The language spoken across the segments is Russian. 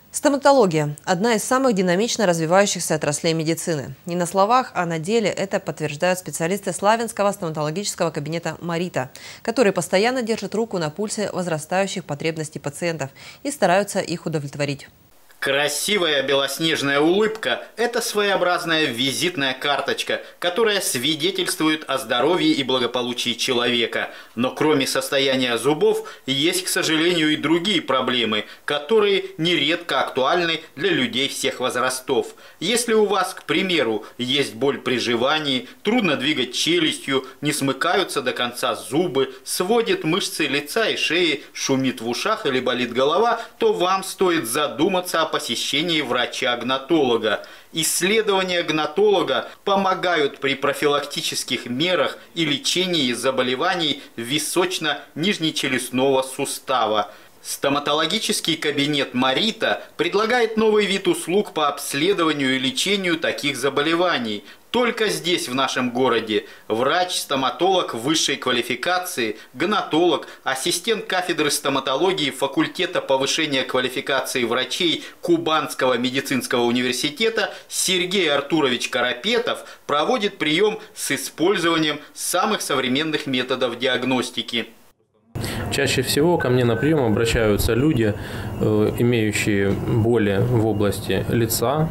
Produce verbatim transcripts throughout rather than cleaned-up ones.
Стоматология – одна из самых динамично развивающихся отраслей медицины. Не на словах, а на деле это подтверждают специалисты Славянского стоматологического кабинета «Марита», которые постоянно держат руку на пульсе возрастающих потребностей пациентов и стараются их удовлетворить. Красивая белоснежная улыбка – это своеобразная визитная карточка, которая свидетельствует о здоровье и благополучии человека. Но кроме состояния зубов, есть, к сожалению, и другие проблемы, которые нередко актуальны для людей всех возрастов. Если у вас, к примеру, есть боль при жевании, трудно двигать челюстью, не смыкаются до конца зубы, сводит мышцы лица и шеи, шумит в ушах или болит голова, то вам стоит задуматься о посещении врача-гнатолога. Исследования гнатолога помогают при профилактических мерах и лечении заболеваний височно-нижнечелюстного сустава. Стоматологический кабинет «Марита» предлагает новый вид услуг по обследованию и лечению таких заболеваний. Только здесь, в нашем городе, врач-стоматолог высшей квалификации, гнатолог, ассистент кафедры стоматологии факультета повышения квалификации врачей Кубанского медицинского университета Сергей Артурович Карапетов проводит прием с использованием самых современных методов диагностики. Чаще всего ко мне на прием обращаются люди, имеющие боли в области лица,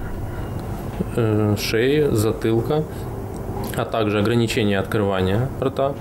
шеи, затылка, а также ограничения открывания рта.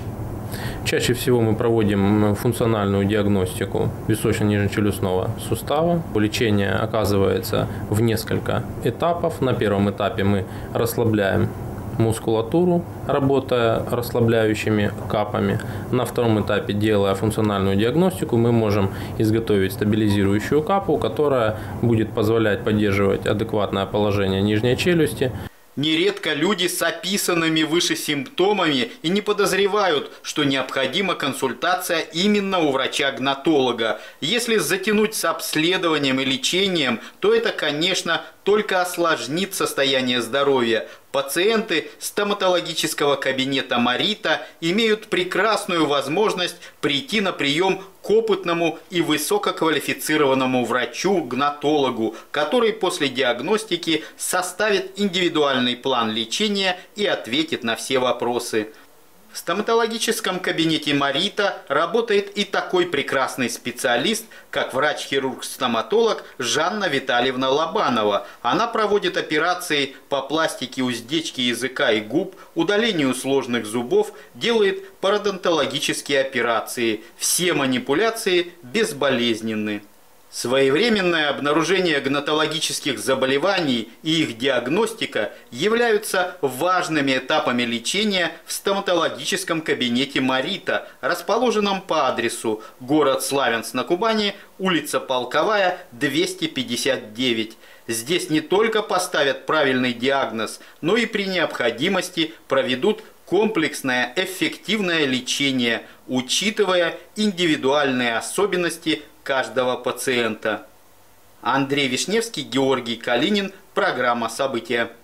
Чаще всего мы проводим функциональную диагностику височно-нижнечелюстного сустава. Лечение оказывается в несколько этапов. На первом этапе мы расслабляем мускулатуру, работая расслабляющими капами. На втором этапе, делая функциональную диагностику, мы можем изготовить стабилизирующую капу, которая будет позволять поддерживать адекватное положение нижней челюсти. Нередко люди с описанными выше симптомами и не подозревают, что необходима консультация именно у врача-гнатолога. Если затянуть с обследованием и лечением, то это, конечно, только осложнит состояние здоровья. Пациенты стоматологического кабинета «Марита» имеют прекрасную возможность прийти на прием к опытному и высококвалифицированному врачу-гнатологу, который после диагностики составит индивидуальный план лечения и ответит на все вопросы. В стоматологическом кабинете «Марита» работает и такой прекрасный специалист, как врач-хирург-стоматолог Жанна Витальевна Лобанова. Она проводит операции по пластике уздечки языка и губ, удалению сложных зубов, делает пародонтологические операции. Все манипуляции безболезненны. Своевременное обнаружение гнатологических заболеваний и их диагностика являются важными этапами лечения в стоматологическом кабинете «Марита», расположенном по адресу город Славянск на Кубани, улица Полковая, двести пятьдесят девять. Здесь не только поставят правильный диагноз, но и при необходимости проведут комплексное эффективное лечение, учитывая индивидуальные особенности каждого пациента. Андрей Вишневский, Георгий Калинин. Программа «События».